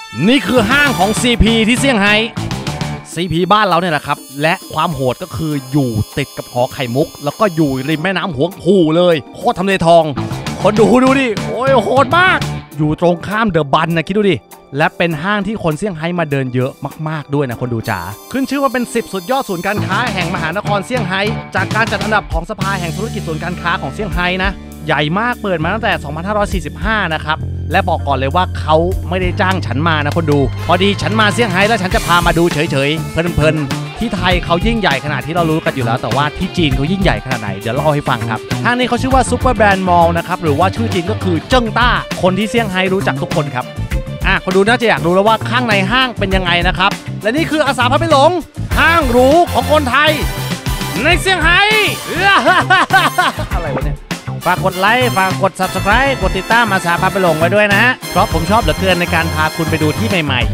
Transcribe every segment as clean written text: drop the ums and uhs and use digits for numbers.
นี่คือห้างของ CP ที่เซี่ยงไฮ้ CP บ้านเราเนี่ยแหละครับและความโหดก็คืออยู่ติดกับหอไข่มุกแล้วก็อยู่ริมแม่น้ำหวงพูเลยโคตรทำเลทองคนดูดิโอ้ยโหดมากอยู่ตรงข้ามเดอะบันนะคิดดูดิและเป็นห้างที่คนเซี่ยงไฮ้มาเดินเยอะมากๆด้วยนะคนดูจ๋าขึ้นชื่อว่าเป็น10สุดยอดศูนย์การค้าแห่งมหานครเซี่ยงไฮ้จากการจัดอันดับของสภาแห่งธุรกิจศูนย์การค้าของเซี่ยงไฮ้นะใหญ่มากเปิดมาตั้งแต่2545นะครับและบอกก่อนเลยว่าเขาไม่ได้จ้างฉันมานะคนดูพอดีฉันมาเซี่ยงไฮ้แล้วฉันจะพามาดูเฉยๆเพลินๆที่ไทยเขายิ่งใหญ่ขนาดที่เรารู้กันอยู่แล้วแต่ว่าที่จีนเขายิ่งใหญ่ขนาดไหนเดี๋ยวเล่าให้ฟังครับห้างนี้เขาชื่อว่าซูเปอร์แบรนด์มอลล์นะครับหรือว่าชื่อจีนก็คือเจิ้งต้าคนที่เซี่ยงไฮ้รู้จักทุกคนครับคนดูน่าจะอยากรู้แล้วว่าข้างในห้างเป็นยังไงนะครับและนี่คืออาสาพาไปหลงห้างหรูของคนไทยในเซี่ยงไฮ้อะไรวะเนี่ยฝากกดไลค์ฝากกด Subscribe กดติดตามอาสาพาไปหลงไว้ด้วยนะฮะเพราะผมชอบเหลือเกินในการพาคุณไปดูที่ใหม่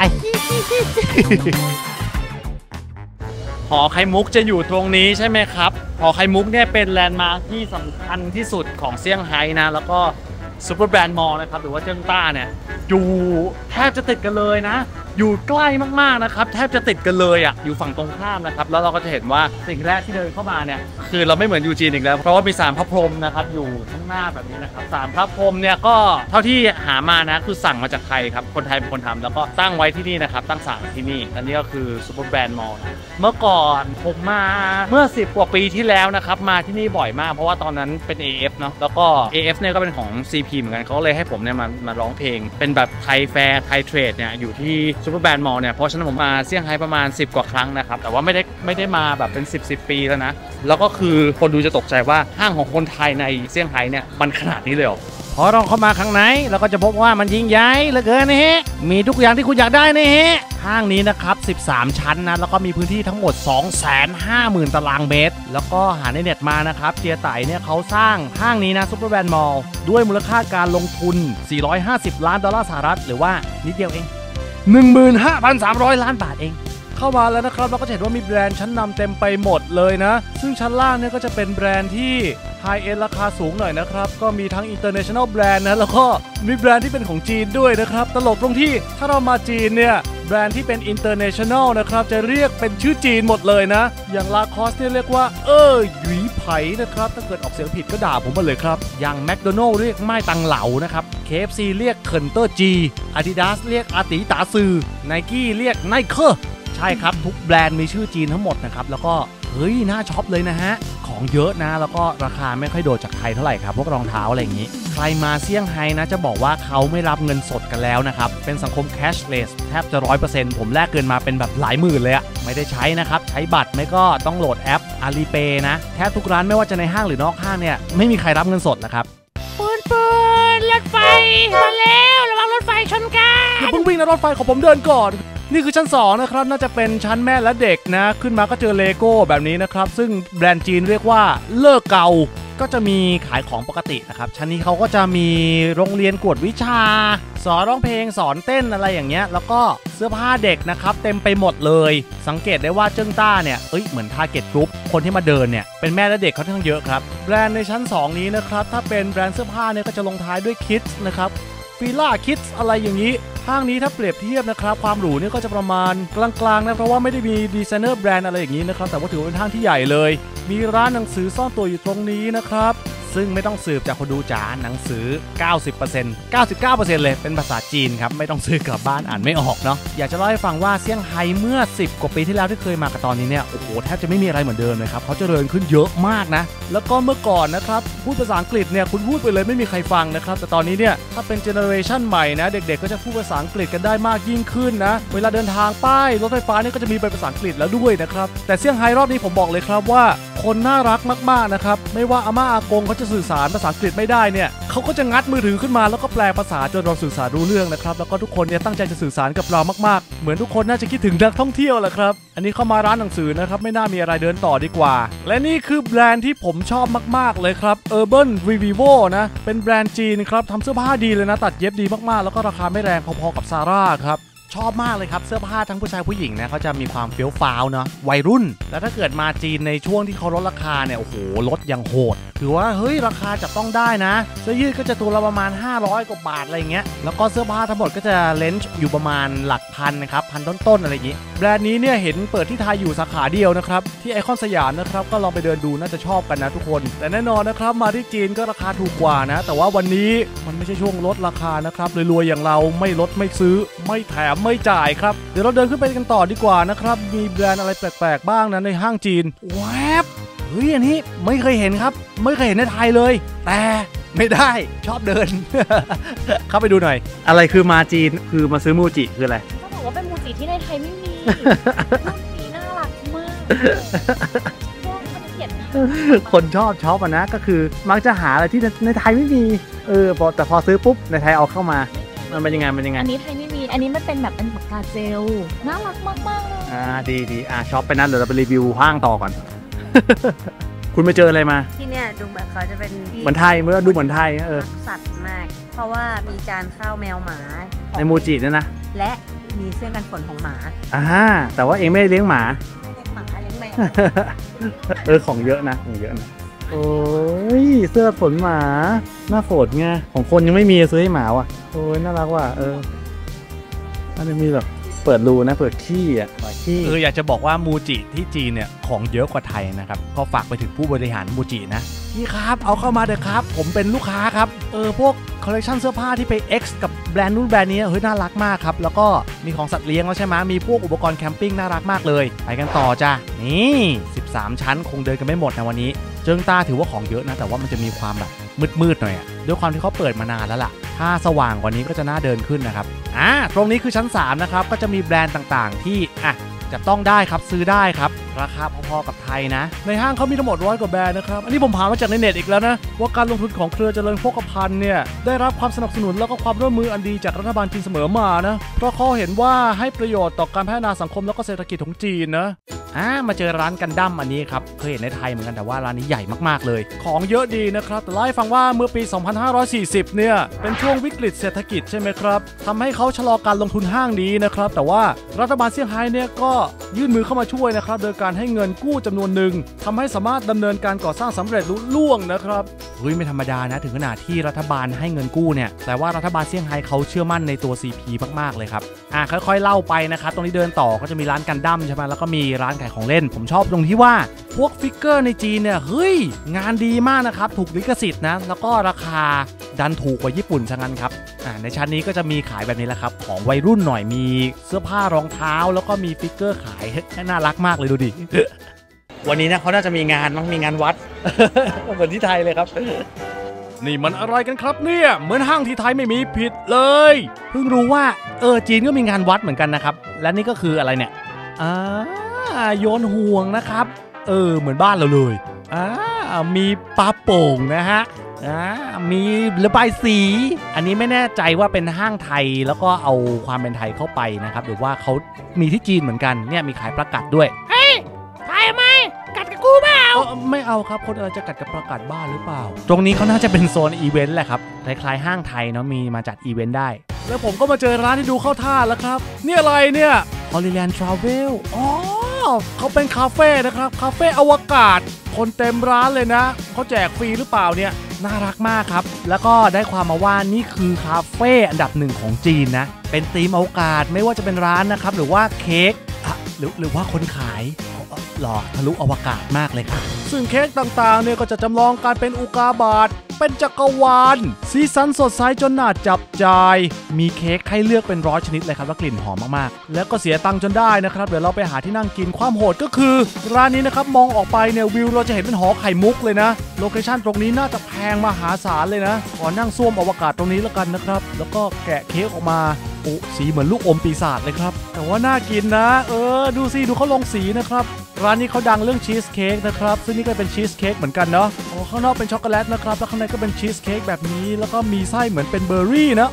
ๆหอไข่มุกจะอยู่ตรงนี้ใช่ไหมครับหอไข่มุกเนี่ยเป็นแลนด์มาร์คที่สำคัญที่สุดของเซี่ยงไฮ้นะแล้วก็ซูเปอร์แบรนด์มอลล์นะครับหรือว่าเจิ้งต้าเนี่ยอยู่แทบจะติดกันเลยนะอยู่ใกล้มากๆนะครับแทบจะติดกันเลยอ่ะอยู่ฝั่งตรงข้ามนะครับแล้วเราก็จะเห็นว่าสิ่งแรกที่เดินเข้ามาเนี่ยคือเราไม่เหมือนยูจีนอีกแล้วเพราะว่ามี3พระพรหมนะครับอยู่ข้างหน้าแบบนี้นะครับ3พระพรหมเนี่ยก็เท่าที่หามานะคือสั่งมาจากไทยครับคนไทยเป็นคนทำแล้วก็ตั้งไว้ที่นี่นะครับตั้งสั่งที่นี่อันนี้ก็คือซูเปอร์แบรนด์มอลล์เมื่อก่อนผมมาเมื่อ10 กว่าปีที่แล้วนะครับมาที่นี่บ่อยมากเพราะว่าตอนนั้นเป็น AF เนาะแล้วก็ AF เนี่ยก็เป็นของ CP เหมือนกันเขาเลยให้ผมเนี่ยมาร้องเพลงเป็นแบบไทยแฟร์ไทยเทรดเนี่ยอยู่ที่ซูเปอร์แบรนด์มอลล์เนี่ยเพราะฉะนั้นผมมาเซี่ยงไฮ้ประมาณ10 กว่าครั้งนะครับแต่ว่าไม่ได้มาแบบเป็น10 ปีแล้วนะแล้วก็คือคนดูจะตกใจว่าห้างของคนไทยในเซี่ยงไฮ้เนี่ยมันขนาดนี้เลยเหรอพอเราเข้ามาข้างในเราก็จะพบว่ามันยิ่งใหญ่เหลือเกินนะฮะมีทุกอย่างที่คุณอยากได้นะฮะห้างนี้นะครับ13ชั้นนะแล้วก็มีพื้นที่ทั้งหมด 250,000 ตารางเมตรแล้วก็หาในเน็ตมานะครับเจียไต่เนี่ยเขาสร้างห้างนี้นะซุปเปอร์แบรนด์มอลล์ด้วยมูลค่าการลงทุน$450 ล้านหรือว่านิดเดียวเอง 15,300 ล้านบาทเองเข้ามาแล้วนะครับเราก็จะเห็นว่ามีแบรนด์ชั้นนำเต็มไปหมดเลยนะซึ่งชั้นล่างเนี่ยก็จะเป็นแบรนด์ที่ไฮเอ็นราคาสูงหน่อยนะครับก็มีทั้ง International Brand นะแล้วก็มีแบรนด์ที่เป็นของจีนด้วยนะครับตลกตรงที่ถ้าเรามาจีนเนี่ยแบรนด์ที่เป็น International นะครับจะเรียกเป็นชื่อจีนหมดเลยนะอย่าง Lacoste เนี่ยเรียกว่าหยุยไผ่นะครับถ้าเกิดออกเสียงผิดก็ด่าผมมาเลยครับอย่าง McDonald เรียกไม่ตังเหลานะครับ KFC เรียกเคินเตอร์จี Adidas เรียกอาติตาซือ Nike เรียกไนเคอร์ใช่ครับทุกแบรนด์มีชื่อจีนทั้งหมดนะครับแล้วก็เฮ้ยน่าช็อปเลยนะฮะของเยอะนะแล้วก็ราคาไม่ค่อยโดดจากไทยเท่าไหร่ครับพวกรองเท้าอะไรอย่างนี้ใครมาเซี่ยงไฮ้นะจะบอกว่าเขาไม่รับเงินสดกันแล้วนะครับเป็นสังคม cashless แทบจะ 100% ผมแลกเกินมาเป็นแบบหลายหมื่นเลยอะไม่ได้ใช้นะครับใช้บัตรไม่ก็ต้องโหลดแอป Alipay นะแทบทุกร้านไม่ว่าจะในห้างหรือนอกห้างเนี่ยไม่มีใครรับเงินสดนะครับปืนรถไฟมาแล้วระวังรถไฟชนกันอย่าเพิ่งวิ่งนะรถไฟของผมเดินก่อนนี่คือชั้น2นะครับน่าจะเป็นชั้นแม่และเด็กนะขึ้นมาก็เจอเลโก้แบบนี้นะครับซึ่งแบรนด์จีนเรียกว่าเลิกเก่าก็จะมีขายของปกตินะครับชั้นนี้เขาก็จะมีโรงเรียนกวดวิชาสอนร้องเพลงสอนเต้นอะไรอย่างเงี้ยแล้วก็เสื้อผ้าเด็กนะครับเต็มไปหมดเลยสังเกตได้ว่าเจิ้งต้าเนี่ยเหมือน Target Group คนที่มาเดินเนี่ยเป็นแม่และเด็กเขาทั้งเยอะครับแบรนด์ในชั้น2นี้นะครับถ้าเป็นแบรนด์เสื้อผ้าเนี่ยก็จะลงท้ายด้วย Kids นะครับฟิล่า Kids อะไรอย่างนี้ห้างนี้ถ้าเปรียบเทียบนะครับความหรูเนี่ยก็จะประมาณกลางๆนะเพราะว่าไม่ได้มีดีไซเนอร์แบรนด์อะไรอย่างนี้นะครับแต่ว่าถือเป็นห้างที่ใหญ่เลยมีร้านหนังสือซ่อนตัวอยู่ตรงนี้นะครับซึ่งไม่ต้องสืบจากคนดูจ๋าหนังสือ 90% 99% เลยเป็นภาษาจีนครับไม่ต้องซื้อกลับบ้านอ่านไม่ออกเนาะอยากจะเล่าให้ฟังว่าเซี่ยงไฮ้เมื่อ10 กว่าปีที่แล้วที่เคยมากับตอนนี้เนี่ยโอ้โหแทบจะไม่มีอะไรเหมือนเดิมเลยครับเขาเจริญขึ้นเยอะมากนะแล้วก็เมื่อก่อนนะครับพูดภาษาอังกฤษเนี่ยคุณพูดไปเลยไม่มีใครฟังนะครับแต่ตอนนี้เนี่ยถ้าเป็นเจเนอเรชันใหม่นะเด็กๆก็จะพูดภาษาอังกฤษกันได้มากยิ่งขึ้นนะเวลาเดินทางป้ายรถไฟฟ้าเนี่ยก็จะมีเป็นภาษาอังกฤษแล้วด้วยนะครับแต่เซี่ยงไฮ้รอบนี้ผมบอกเลยครับว่าคนน่ารักมากๆนะครับไม่ว่าอาม่าอากงเขาจะสื่อสารภาษาอังกฤษไม่ได้เนี่ยเขาก็จะงัดมือถือขึ้นมาแล้วก็แปลภาษาจนเราสื่อสารรู้เรื่องนะครับแล้วก็ทุกคนเนี่ยตั้งใจจะสื่อสารกับเรามากๆเหมือนทุกคนน่าจะคิดถึงนักท่องเที่ยวแหละครับอันนี้เข้ามาร้านหนังสือนะครับไม่น่ามีอะไรเดินต่อดีกว่าและนี่คือแบรนด์ที่ผมชอบมากๆเลยครับ Urban Revivo นะเป็นแบรนด์จีนครับทำเสื้อผ้าดีเลยนะตัดเย็บดีมากๆแล้วก็ราคาไม่แรงพอๆกับ Zara ครับชอบมากเลยครับเสื้อผ้าทั้งผู้ชายผู้หญิงนะเขาจะมีความเฟี้ยวฟ้าวเนาะวัยรุ่นแล้วถ้าเกิดมาจีนในช่วงที่เขาลดราคาเนี่ยโอ้โหลดอย่างโหดถือว่าเฮ้ยราคาจับต้องได้นะเสื้อยืดก็จะตัวละประมาณ500กว่าบาทอะไรเงี้ยแล้วก็เสื้อผ้าทั้งหมดก็จะเลนจ์อยู่ประมาณหลักพันนะครับพันต้นๆอะไรอย่างงี้แบรนด์นี้เนี่ยเห็นเปิดที่ไทยอยู่สาขาเดียวนะครับที่ไอคอนสยามนะครับก็ลองไปเดินดูน่าจะชอบกันนะทุกคนแต่แน่นอนนะครับมาที่จีนก็ราคาถูกกว่านะแต่ว่าวันนี้มันไม่ใช่ช่วงลดราคานะครับรวยๆอย่างเราไม่ลดไม่ซื้อไม่แถมไม่จ่ายครับเดี๋ยวเราเดินขึ้นไปกันต่อดีกว่านะครับมีแบรนด์อะไรแปลกๆบ้างนะในห้างจีนแวบเฮ้ยอันนี้ไม่เคยเห็นครับไม่เคยเห็นในไทยเลยแต่ไม่ได้ชอบเดิน เข้าไปดูหน่อยอะไรคือมาจีนคือมาซื้อมูจิคืออะไรก็บอกว่าเป็นมูจิที่ในไทยไม่มีรูปสีน่ารักมากพวกมันเขียนคนชอบช็อปนะก็คือมักจะหาอะไรที่ในไทยไม่มีแต่พอซื้อปุ๊บในไทยเอาเข้ามามันเป็นยังไงอันนี้ไทยไม่มีอันนี้มันเป็นแบบเป็นปากกาเจลน่ารักมากๆเลยดีช็อปไปนั้นเดี๋ยวเราไปรีวิวห้างต่อก่อน คุณไปเจออะไรมาที่เนี่ยดูแบบเขาจะเป็นเหมือนไทยเมื่อดูเหมือนไทยสัตว์มากเพราะว่ามีจานข้าวแมวหมาในมูจิเนี่ยนะและมีเสื้อกันฝนของหมาแต่ว่าเองไม่ได้เลี้ยงหมาเลี้ยงหมาเลี้ยงแมวของเยอะนะโอ้ยเสื้อฝนหมาหน้าฝนไงของคนยังไม่มีซื้อให้หมาว่ะโอ้ยน่ารักว่ะน่าจะมีแบบเปิดรูนะเปิดขี้อยากจะบอกว่ามูจิที่จีนเนี่ยของเยอะกว่าไทยนะครับก็ฝากไปถึงผู้บริหารมูจินะพี่ครับเอาเข้ามาเถอะครับผมเป็นลูกค้าครับพวกคอลเลคชันเสื้อผ้าที่ไป X กับแบรนด์นู้นแบรนด์นี้เฮ้ยน่ารักมากครับแล้วก็มีของสัตว์เลี้ยงแล้วใช่ไหมมีพวกอุปกรณ์แคมปิ้งน่ารักมากเลยไปกันต่อจ้ะนี่13ชั้นคงเดินกันไม่หมดนะวันนี้เจิ้งต้าถือว่าของเยอะนะแต่ว่ามันจะมีความแบบมืดๆหน่อยด้วยความที่เขาเปิดมานานแล้วล่ะถ้าสว่างกว่านี้ก็จะน่าเดินขึ้นนะครับตรงนี้คือชั้น3นะครับก็จะมีแบรนด์ต่างๆที่จะต้องได้ครับซื้อได้ครับราคาพอๆกับไทยนะในห้างเขามีทั้งหมด100 กว่าแบรนด์นะครับอันนี้ผมหามาจากในเน็ตอีกแล้วนะว่าการลงทุนของเครือเจริญโภคภัณฑ์เนี่ยได้รับความสนับสนุนแล้วก็ความร่วมมืออันดีจากรัฐบาลจีนเสมอมานะเพราะเขาเห็นว่าให้ประโยชน์ต่อการพัฒนาสังคมแล้วก็เศรษฐกิจของจีนนะมาเจอร้านกันดั้มอันนี้ครับเคยเห็นในไทยเหมือนกันแต่ว่าร้านนี้ใหญ่มากๆเลยของเยอะดีนะครับแต่เล่าให้ฟังว่าเมื่อปี 2540 เนี่ยเป็นช่วงวิกฤตเศรษฐกิจใช่ไหมครับทำให้เขาชะลอการลงทุนห้างนี้นะครับแต่ว่ารัฐบาลเซี่ยงไฮ้เนี่ยก็ยื่นมือเข้ามาช่วยนะครับโดยการให้เงินกู้จำนวนหนึ่งทำให้สามารถดำเนินการก่อสร้างสำเร็จลุล่วงนะครับเฮ้ยไม่ธรรมดานะถึงขนาดที่รัฐบาลให้เงินกู้เนี่ยแต่ว่ารัฐบาลเซี่ยงไฮ้เขาเชื่อมั่นในตัว CP มากๆเลยครับค่อยๆเล่าไปนะครับตรงนี้เดินต่อก็จะมีร้านกันดั้มใช่ไหมแล้วก็มีร้านขายของเล่นผมชอบตรงที่ว่าพวกฟิกเกอร์ในจีนเนี่ยเฮ้ยงานดีมากนะครับถูกลิขสิทธิ์นะแล้วก็ราคาดันถูกกว่าญี่ปุ่นซะงั้นครับในชั้นนี้ก็จะมีขายแบบนี้แหละครับของวัยรุ่นหน่อยมีเสื้อผ้ารองเท้าแล้วก็มีฟิกเกอร์ขายน่ารักมากเลยดูดิ วันนี้นะเขาน่าจะมีงานมั้งมีงานวัด เหมือนที่ไทยเลยครับ นี่มันอะไรกันครับเนี่ยเหมือนห้างที่ไทยไม่มีผิดเลยเพิ่งรู้ว่าจีนก็มีงานวัดเหมือนกันนะครับและนี่ก็คืออะไรเนี่ยโยนห่วงนะครับเหมือนบ้านเราเลยมีปลาโป่งนะฮะมีระบายสีอันนี้ไม่แน่ใจว่าเป็นห้างไทยแล้วก็เอาความเป็นไทยเข้าไปนะครับหรือว่าเขามีที่จีนเหมือนกันเนี่ยมีขายประกัดด้วยเฮ้ยขายไหมกัดกับกูเปล่าไม่เอาครับคนจะกัดกับประกัดบ้าหรือเปล่าตรงนี้เขาน่าจะเป็นโซนอีเวนต์แหละครับคล้ายๆห้างไทยเนาะมีมาจัดอีเวนต์ได้แล้วผมก็มาเจอร้านที่ดูเข้าท่าแล้วครับนี่อะไรเนี่ย Holiland Travel เขาเป็นคาเฟ่นะครับคาเฟ่อวกาศคนเต็มร้านเลยนะเขาแจกฟรีหรือเปล่าเนี่ยน่ารักมากครับแล้วก็ได้ความมาว่านี่คือคาเฟ่อันดับ1ของจีนนะเป็นธีมอวกาศไม่ว่าจะเป็นร้านนะครับหรือว่าเค้กหรือว่าคนขายหล่อทะลุอวกาศมากเลยครับซึ่งเค้กต่างๆเนี่ยก็จะจำลองการเป็นอุกาบาตเป็นจักรวาลสีสันสดใสจนน่าจับใจมีเค้กให้เลือกเป็น100 ชนิดเลยครับแล้วกลิ่นหอมมากๆแล้วก็เสียตังค์จนได้นะครับเดี๋ยวเราไปหาที่นั่งกินความโหดก็คือร้านนี้นะครับมองออกไปเนี่ยวิวเราจะเห็นเป็นหอไข่มุกเลยนะโลเคชั่นตรงนี้น่าจะแพงมหาศาลเลยนะขอนั่งซ่วมอวกาศตรงนี้แล้วกันนะครับแล้วก็แกะเค้กออกมาสีเหมือนลูกอมปีศาจเลยครับแต่ว่าน่ากินนะดูสิดูเขาลงสีนะครับร้านนี้เขาดังเรื่องชีสเค้กนะครับซึ่งนี่ก็เป็นชีสเค้กเหมือนกันเนาะข้างนอกเป็นช็อกโกแลตนะครับแล้วข้างในก็เป็นชีสเค้กแบบนี้แล้วก็มีไส้เหมือนเป็นเบอร์รี่นะ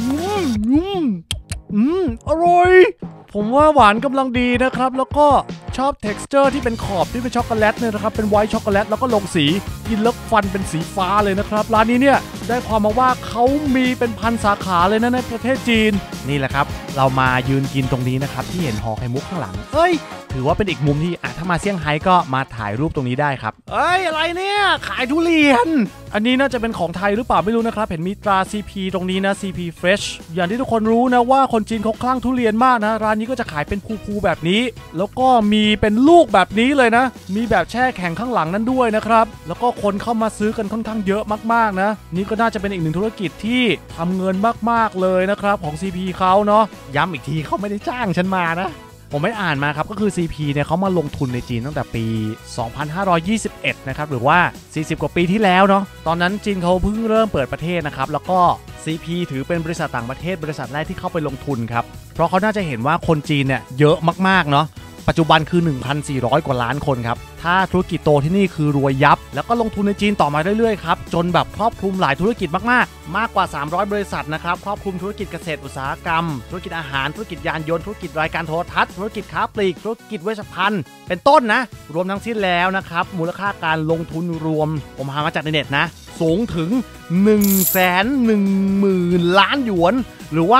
อร่อยผมว่าหวานกำลังดีนะครับแล้วก็ชอบ texture ที่เป็นขอบที่เป็นช็อกโกแลตเนี่ยนะครับเป็นไวท์ช็อกโกแลตแล้วก็ลงสีกินแล้วฟันเป็นสีฟ้าเลยนะครับร้านนี้เนี่ยได้ความมาว่าเขามีเป็นพันสาขาเลยนะในประเทศจีนนี่แหละครับเรามายืนกินตรงนี้นะครับที่เห็นหอไข่มุกข้างหลังถือว่าเป็นอีกมุมที่ถ้ามาเซี่ยงไฮ้ก็มาถ่ายรูปตรงนี้ได้ครับอะไรเนี่ยขายทุเรียนอันนี้น่าจะเป็นของไทยหรือเปล่าไม่รู้นะครับเห็นมีตรา CP ตรงนี้นะ CP Fresh อย่างที่ทุกคนรู้นะว่าคนจีนเขาคลั่งทุเรียนมากนะร้านนี้ก็จะขายเป็นภูๆแบบนี้แล้วก็มีเป็นลูกแบบนี้เลยนะมีแบบแช่แข็งข้างหลังนั้นด้วยนะครับแล้วก็คนเข้ามาซื้อกันค่อนข้างเยอะมากๆนะนี่ก็น่าจะเป็นอีกหนึ่งธุรกิจที่ทำเงินมากๆเลยนะครับของ CP เขาเนาะย้ำอีกทีเขาไม่ได้จ้างฉันมานะผมไม่อ่านมาครับก็คือ CP เนี่ยเขามาลงทุนในจีนตั้งแต่ปี 2521 นะครับหรือว่า 40 กว่าปีที่แล้วเนาะตอนนั้นจีนเขาเพิ่งเริ่มเปิดประเทศนะครับแล้วก็ CP ถือเป็นบริษัทต่างประเทศบริษัทแรกที่เข้าไปลงทุนครับเพราะเขาน่าจะเห็นว่าคนจีนเนี่ยเยอะมากๆเนาะปัจจุบันคือ 1,400 กว่าล้านคนครับถ้าธุรกิจโตที่นี่คือรวยยับแล้วก็ลงทุนในจีนต่อมาเรื่อยๆครับจนแบบครอบคลุมหลายธุรกิจมากกว่า300บริษัทนะครับครอบคลุมธุรกิจเกษตรอุตสาหกรรมธุรกิจอาหารธุรกิจยานยนต์ธุรกิจรายการโทรทัศน์ธุรกิจค้าปลีกธุรกิจเวชภัณฑ์เป็นต้นนะรวมทั้งสิ้นแล้วนะครับมูลค่าการลงทุนรวมผมหามาจากในเน็ตนะสูงถึง 110,000 ล้านหยวนหรือว่า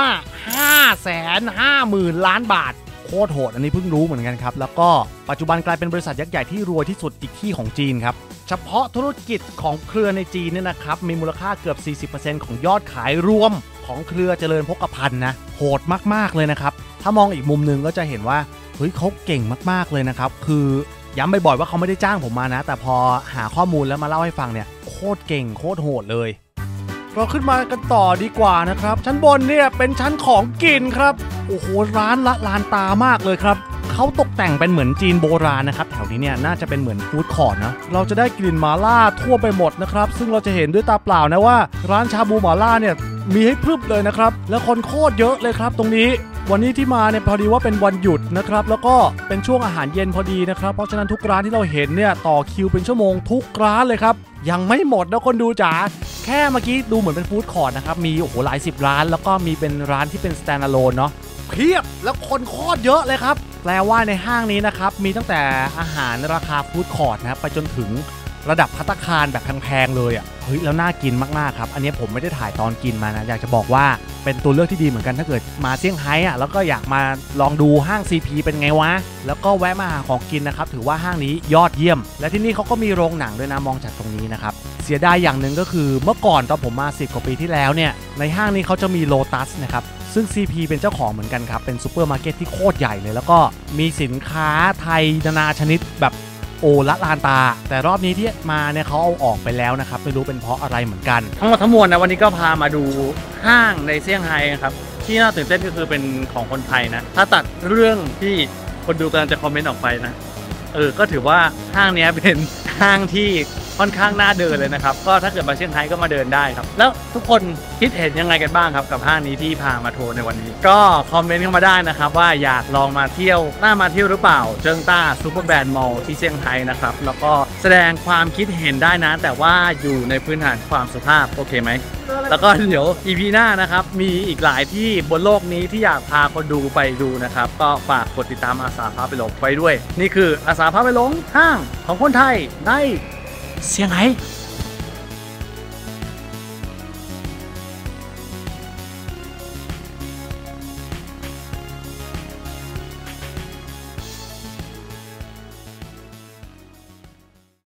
550,000 ล้านบาทโคตรโหดอันนี้เพิ่งรู้เหมือนกันครับแล้วก็ปัจจุบันกลายเป็นบริษัทยักษ์ใหญ่ที่รวยที่สุดอีกที่ของจีนครับเฉพาะธุรกิจของเครือในจีนเนี่ยนะครับมีมูลค่าเกือบ 40% ของยอดขายรวมของเครือเจริญโภคภัณฑ์นะโหดมากๆเลยนะครับถ้ามองอีกมุมนึงก็จะเห็นว่าเฮ้ยเขาเก่งมากๆเลยนะครับคือย้ำบ่อยๆว่าเขาไม่ได้จ้างผมมานะแต่พอหาข้อมูลแล้วมาเล่าให้ฟังเนี่ยโคตรเก่งโคตรโหดเลยเราขึ้นมากันต่อดีกว่านะครับชั้นบนเนี่ยเป็นชั้นของกินครับโอ้โหร้านละลานตามากเลยครับเขาตกแต่งเป็นเหมือนจีนโบราณนะครับแถวนี้เนี่ยน่าจะเป็นเหมือนฟู้ดคอร์ทนะเราจะได้กลิ่นหม่าล่าทั่วไปหมดนะครับซึ่งเราจะเห็นด้วยตาเปล่านะว่าร้านชาบูหม่าล่าเนี่ยมีให้พรึบเลยนะครับแล้วคนโคตรเยอะเลยครับตรงนี้วันนี้ที่มาเนี่ยพอดีว่าเป็นวันหยุดนะครับแล้วก็เป็นช่วงอาหารเย็นพอดีนะครับเพราะฉะนั้นทุกร้านที่เราเห็นเนี่ยต่อคิวเป็นชั่วโมงทุกร้านเลยครับยังไม่หมดนะคนดูจ๋าแค่เมื่อกี้ดูเหมือนเป็นฟู้ดคอร์ทนะครับมีโอ้โหหลาย10ร้านแล้วก็มีเป็นร้านที่เป็น stand alone เนาะเพียบแล้วคนโคตรเยอะเลยครับแปลว่าในห้างนี้นะครับมีตั้งแต่อาหารราคาฟู้ดคอร์ทนะครับไปจนถึงระดับภัตตาคารแบบแพงๆเลยอ่ะเฮ้ยแล้วน่ากินมากๆครับอันนี้ผมไม่ได้ถ่ายตอนกินมานะอยากจะบอกว่าเป็นตัวเลือกที่ดีเหมือนกันถ้าเกิดมาเซี่ยงไฮ้อ่ะแล้วก็อยากมาลองดูห้าง CP เป็นไงวะแล้วก็แวะมาหาของกินนะครับถือว่าห้างนี้ยอดเยี่ยมและที่นี่เขาก็มีโรงหนังด้วยนะมองจากตรงนี้นะครับเสียดายอย่างหนึ่งก็คือเมื่อก่อนตอนผมมา10 กว่าปีที่แล้วเนี่ยในห้างนี้เขาจะมีโลตัสนะครับซึ่ง CP เป็นเจ้าของเหมือนกันครับเป็นซูเปอร์มาร์เก็ตที่โคตรใหญ่เลยแล้วก็มีสินค้าไทยนานาชนิดแบบโอละลานตาแต่รอบนี้ที่มาเนี่ยเขาเอาออกไปแล้วนะครับไม่รู้เป็นเพราะอะไรเหมือนกันทั้งหมดทั้งมวลนะวันนี้ก็พามาดูห้างในเซี่ยงไฮ้ครับที่น่าตื่นเต้นก็คือเป็นของคนไทยนะถ้าตัดเรื่องที่คนดูกำลังจะคอมเมนต์ออกไปนะก็ถือว่าห้างนี้เป็นห้างที่ค่อนข้างน่าเดินเลยนะครับก็ถ้าเกิดมาเซี่ยงไฮ้ก็มาเดินได้ครับแล้วทุกคนคิดเห็นยังไงกันบ้างครับกับห้างนี้ที่พามาโทรในวันนี้ก็คอมเมนต์เข้ามาได้นะครับว่าอยากลองมาเที่ยวน่ามาเที่ยวหรือเปล่าเจิ้งต้าซูเปอร์แบรนด์มอลล์ที่เซี่ยงไฮ้นะครับแล้วก็แสดงความคิดเห็นได้นะแต่ว่าอยู่ในพื้นฐานความสุภาพโอเคไหมแล้วก็เดี๋ยว EP หน้านะครับมีอีกหลายที่บนโลกนี้ที่อยากพาคนดูไปดูนะครับก็ฝากกดติดตามอาสาพาไปหลงไปด้วยนี่คืออาสาพาไปหลงห้างของคนไทยในเซี่ยงไฮ้